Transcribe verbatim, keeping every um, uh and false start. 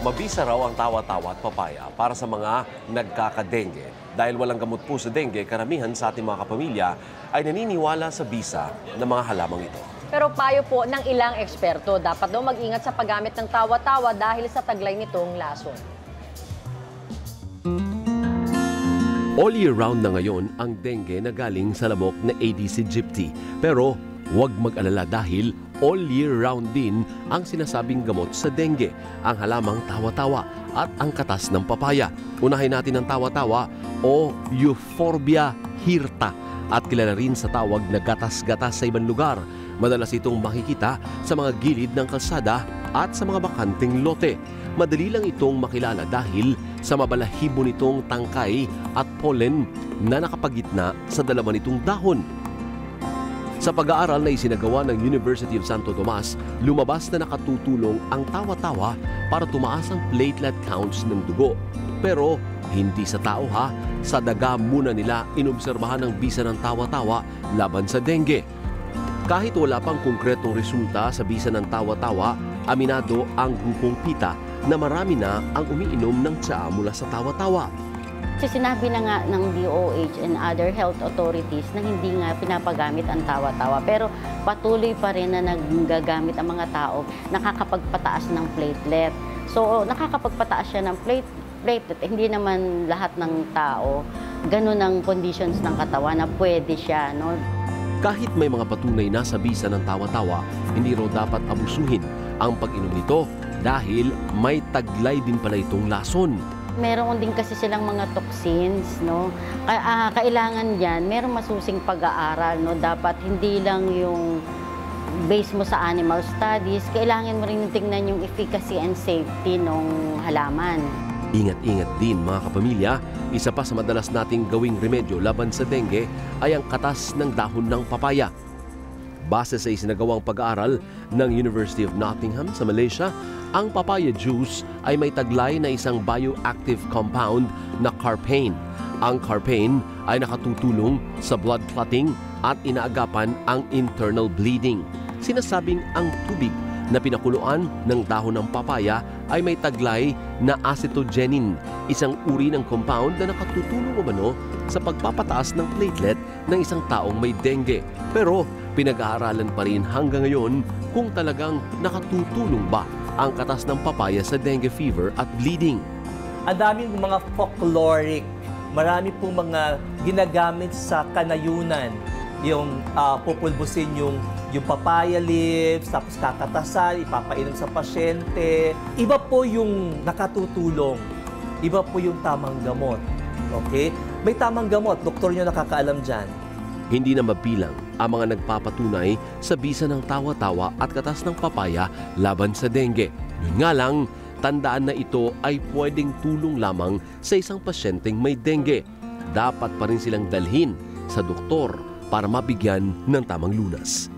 Mabisa raw ang tawa-tawa at papaya para sa mga nagkakadengue. Dahil walang gamot po sa dengue, karamihan sa ating mga kapamilya ay naniniwala sa bisa ng mga halamang ito. Pero payo po ng ilang eksperto, dapat daw mag-ingat sa paggamit ng tawa-tawa dahil sa taglay nitong lason. All year round na ngayon ang dengue na galing sa lamok na Aedes aegypti. Pero huwag mag-alala dahil all year round din ang sinasabing gamot sa dengue, ang halamang tawa-tawa at ang katas ng papaya. Unahin natin ang tawa-tawa o Euphorbia hirta at kilala rin sa tawag na gatas-gatas sa ibang lugar. Madalas itong makikita sa mga gilid ng kalsada at sa mga bakanting lote. Madali lang itong makilala dahil sa mabalahibo nitong tangkay at pollen na nakapagitna sa dalawa nitong dahon. Sa pag-aaral na isinagawa ng University of Santo Tomas, lumabas na nakatutulong ang tawa-tawa para tumaas ang platelet counts ng dugo. Pero hindi sa tao ha, sa daga muna nila inobserbahan ang bisa ng tawa-tawa laban sa dengue. Kahit wala pang konkretong resulta sa bisa ng tawa-tawa, aminado ang grupong PETA na marami na ang umiinom ng tsaa mula sa tawa-tawa. Kasi sinabi na nga ng D O H and other health authorities na hindi nga pinapagamit ang tawa-tawa. Pero patuloy pa rin na nagagamit ang mga tao, nakakapagpataas ng platelet. So nakakapagpataas siya ng plate, platelet. Hindi naman lahat ng tao, ganun ang conditions ng katawan na pwede siya. No? Kahit may mga patunay na sa bisa ng tawa-tawa, hindi raw dapat abusuhin ang pag-inom nito dahil may taglay din pala itong lason. Meron din kasi silang mga toxins, no? Uh, kailangan yan, meron masusing pag-aaral, no? Dapat hindi lang yung base mo sa animal studies, kailangan mo rin tingnan yung efficacy and safety ng halaman. Ingat-ingat din mga kapamilya, isa pa sa madalas nating gawing remedyo laban sa dengue ay ang katas ng dahon ng papaya. Base sa isinagawang pag-aaral ng University of Nottingham sa Malaysia, ang papaya juice ay may taglay na isang bioactive compound na carpain. Ang carpain ay nakatutulong sa blood clotting at inaagapan ang internal bleeding. Sinasabing ang tubig na pinakuluan ng dahon ng papaya ay may taglay na acetogenin, isang uri ng compound na nakatutulong umano sa pagpapataas ng platelet ng isang taong may dengue. Pero pinag-aaralan pa rin hanggang ngayon kung talagang nakatutulong ba ang katas ng papaya sa dengue fever at bleeding. Ang daming mga folkloric, marami pong mga ginagamit sa kanayunan. Yung uh, pupulbusin yung, yung papaya leaves, tapos kakatasan, ipapainom sa pasyente. Iba po yung nakatutulong, iba po yung tamang gamot. Okay? May tamang gamot, doktor nyo nakakaalam dyan. Hindi na mabilang ang mga nagpapatunay sa bisa ng tawa-tawa at katas ng papaya laban sa dengue. Yun nga lang, tandaan na ito ay pwedeng tulong lamang sa isang pasyenteng may dengue. Dapat pa rin silang dalhin sa doktor para mabigyan ng tamang lunas.